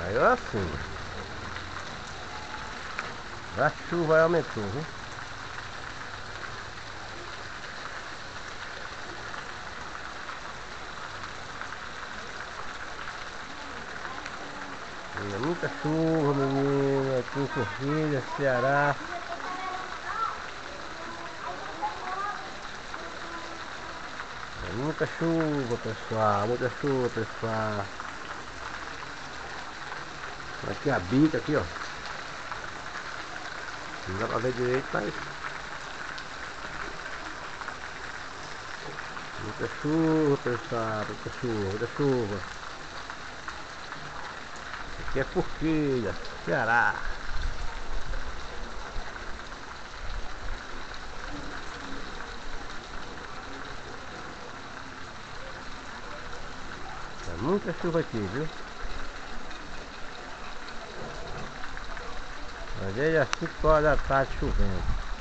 Aí assim. A chuva aumentou, viu? É muita chuva, menino, aqui em Forquilha, Ceará. É muita chuva, pessoal, muita chuva, pessoal. Aqui a bica, aqui, ó. Não dá pra ver direito, mas... Muita chuva, pessoal, muita chuva, muita chuva. Aqui é Forquilha, Ceará. É muita chuva aqui, viu? Mas desde as 5 horas da tarde chovendo.